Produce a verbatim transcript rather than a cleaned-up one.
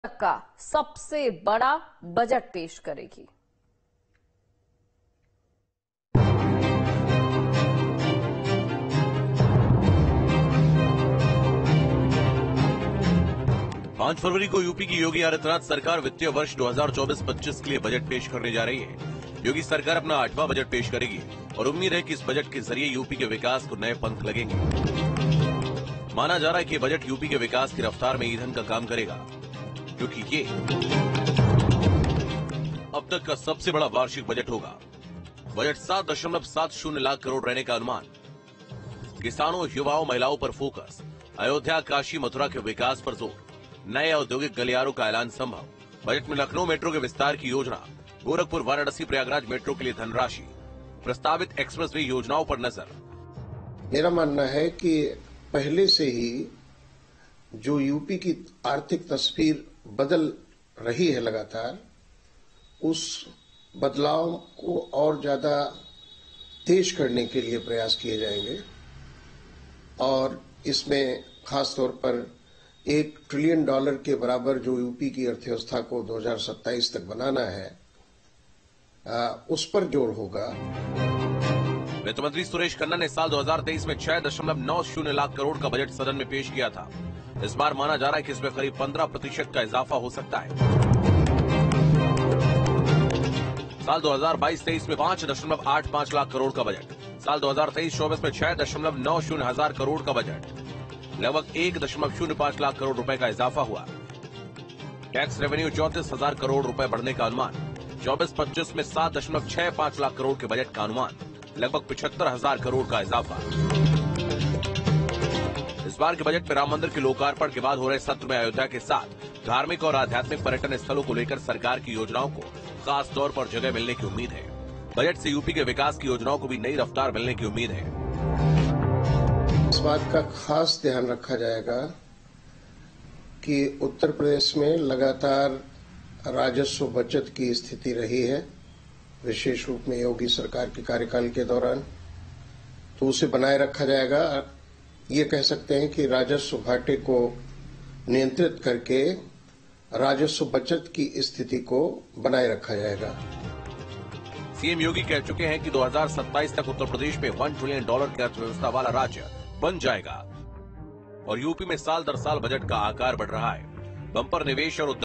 तक का सबसे बड़ा बजट पेश करेगी। पांच फरवरी को यूपी की योगी आदित्यनाथ सरकार वित्तीय वर्ष दो हज़ार चौबीस पच्चीस के लिए बजट पेश करने जा रही है। योगी सरकार अपना आठवां बजट पेश करेगी और उम्मीद है कि इस बजट के जरिए यूपी के विकास को नए पंख लगेंगे। माना जा रहा है कि बजट यूपी के विकास की रफ्तार में ईंधन का काम करेगा, क्योंकि ये अब तक का सबसे बड़ा वार्षिक बजट होगा। बजट सात दशमलव सात शून्य लाख करोड़ रहने का अनुमान। किसानों, युवाओं, महिलाओं पर फोकस। अयोध्या, काशी, मथुरा के विकास पर जोर। नए औद्योगिक गलियारों का ऐलान संभव। बजट में लखनऊ मेट्रो के विस्तार की योजना। गोरखपुर, वाराणसी, प्रयागराज मेट्रो के लिए धनराशि। प्रस्तावित एक्सप्रेसवे योजनाओं पर नजर। मेरा मानना है कि पहले से ही जो यूपी की आर्थिक तस्वीर बदल रही है लगातार, उस बदलाव को और ज्यादा तेज करने के लिए प्रयास किए जाएंगे और इसमें खासतौर पर एक ट्रिलियन डॉलर के बराबर जो यूपी की अर्थव्यवस्था को दो हज़ार सत्ताईस तक बनाना है, आ, उस पर जोर होगा। वित्त मंत्री सुरेश खन्ना ने साल दो हज़ार तेईस में छह दशमलव नौ शून्य लाख करोड़ का बजट सदन में पेश किया था। इस बार माना जा रहा है कि इसमें करीब पंद्रह प्रतिशत का इजाफा हो सकता है। साल दो हज़ार बाईस तेईस में पांच दशमलव आठ पांच लाख करोड़ का बजट। साल दो हज़ार तेईस चौबीस में छह दशमलव नौ शून्य हजार करोड़ का बजट, लगभग एक दशमलव शून्य पांच लाख करोड़ रुपए का इजाफा हुआ। टैक्स रेवेन्यू चौंतीस हजार करोड़ रुपए बढ़ने का अनुमान। चौबीस पच्चीस में सात दशमलव छह पांच लाख करोड़ के बजट का अनुमान, लगभग पिछहत्तर हजार करोड़ का इजाफा। इस बार के बजट में राम मंदिर के लोकार्पण के बाद हो रहे सत्र में अयोध्या के साथ धार्मिक और आध्यात्मिक पर्यटन स्थलों को लेकर सरकार की योजनाओं को खास तौर पर जगह मिलने की उम्मीद है। बजट से यूपी के विकास की योजनाओं को भी नई रफ्तार मिलने की उम्मीद है। इस बात का खास ध्यान रखा जाएगा कि उत्तर प्रदेश में लगातार राजस्व बचत की स्थिति रही है, विशेष रूप में योगी सरकार के कार्यकाल के दौरान, तो उसे बनाए रखा जाएगा। ये कह सकते हैं कि राजस्व घाटे को नियंत्रित करके राजस्व बचत की स्थिति को बनाए रखा जाएगा। सीएम योगी कह चुके हैं कि दो हज़ार सत्ताईस तक उत्तर प्रदेश में एक ट्रिलियन डॉलर की अर्थव्यवस्था वाला राज्य बन जाएगा और यूपी में साल दर साल बजट का आकार बढ़ रहा है। बंपर निवेश और